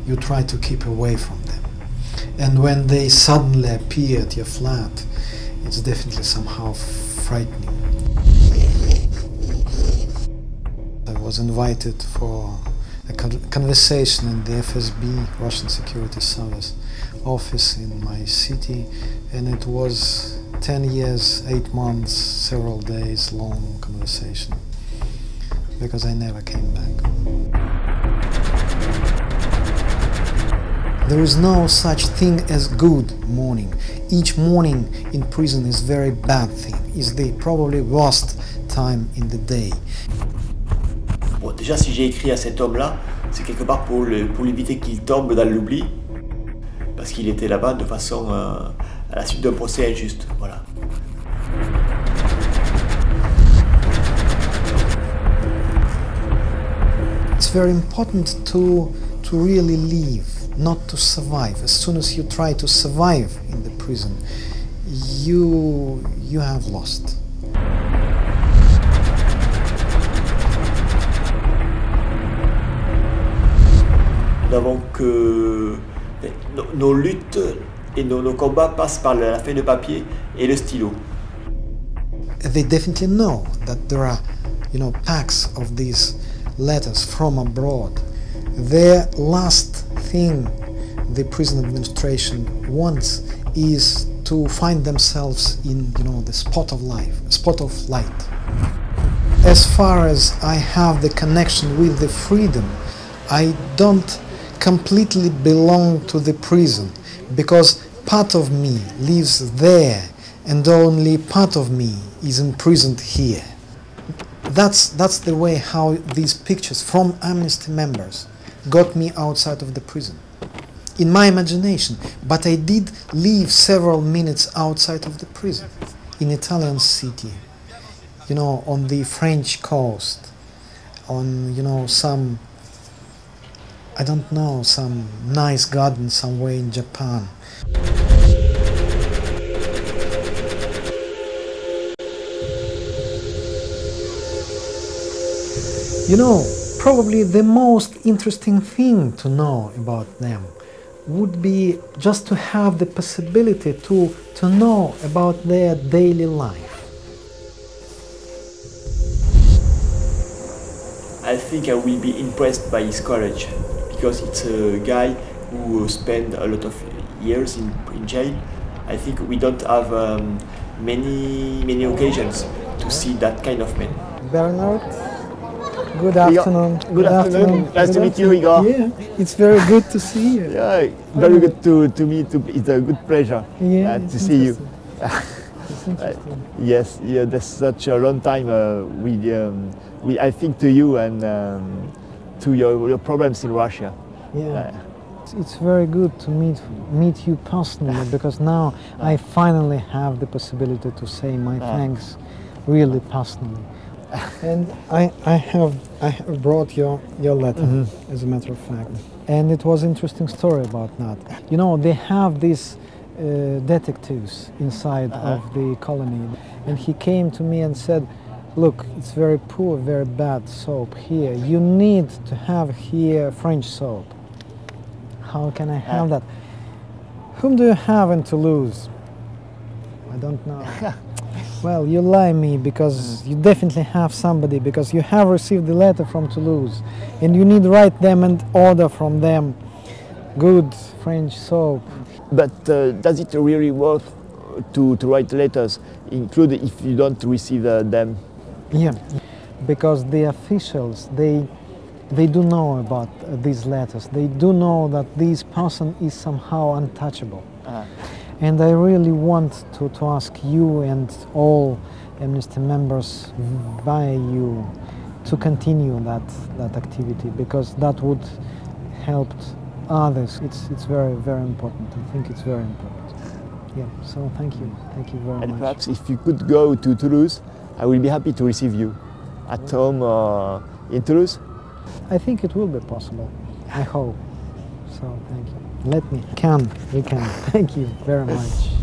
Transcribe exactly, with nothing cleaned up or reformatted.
you try to keep away from them. And when they suddenly appear at your flat, it's definitely somehow frightening. I was invited for a conversation in the F S B, Russian Security Service office in my city, and it was ten years, eight months, several days long conversation, because I never came back. There is no such thing as good morning. Each morning in prison is very bad thing, is the probably worst time in the day. Bon, déjà, si j'ai écrit à cet homme-là, c'est quelque part pour le, pour éviter qu'il tombe dans l'oubli, parce qu'il était là-bas de façon euh, à la suite d'un procès injuste. Voilà. It's very important to to really live, not to survive. As soon as you try to survive in the prison, you you have lost. Nous avons que nos, nos luttes et nos, nos combats passent par la feuille de papier et le stylo. They definitely know that there are, you know, packs of these letters from abroad. The last thing the prison administration wants is to find themselves in, you know, the spot of life, spot of light. As far as I have the connection with the freedom, I don't completely belong to the prison, because part of me lives there and only part of me is imprisoned here. That's, that's the way how these pictures from Amnesty members got me outside of the prison. In my imagination, but I did live several minutes outside of the prison, in Italian city, you know, on the French coast, on, you know, some, I don't know, some nice garden somewhere in Japan. You know, probably the most interesting thing to know about them would be just to have the possibility to, to know about their daily life. I think I will be impressed by his courage, because it's a guy who spent a lot of years in, in jail. I think we don't have um, many, many occasions to see that kind of man. Bernard? Good afternoon. Good, good afternoon. afternoon. Nice good to meet you, Igor. Yeah, it's very good to see you. Yeah, very good to, to meet you. It's a good pleasure yeah, uh, to see you. It's interesting. Uh, yes, yeah, that's such a long time. Uh, we, um, we, I think to you and um, to your, your problems in Russia. Yeah. Uh, it's very good to meet meet you personally, because now I finally have the possibility to say my thanks really personally. And I, I have I have brought your your letter, mm-hmm. as a matter of fact, and it was an interesting story about that. You know, they have these uh, detectives inside uh-huh. of the colony, and he came to me and said, "Look, it's very poor, very bad soap here. You need to have here French soap. How can I have that? Whom do you have in Toulouse?" I don't know. Well, you lie me, because you definitely have somebody, because you have received the letter from Toulouse and you need to write them and order from them good French soap. But uh, does it really worth to, to write letters, include if you don't receive uh, them? Yeah, because the officials, they, they do know about uh, these letters. They do know that this person is somehow untouchable. Uh-huh. And I really want to, to ask you and all Amnesty members via you to continue that, that activity, because that would help others. It's, it's very, very important. I think it's very important. Yeah, so thank you. Thank you very and much. And perhaps if you could go to Toulouse, I will be happy to receive you at yeah. home or in Toulouse. I think it will be possible. I hope. So thank you. Let me. Can. We can. Thank you very much.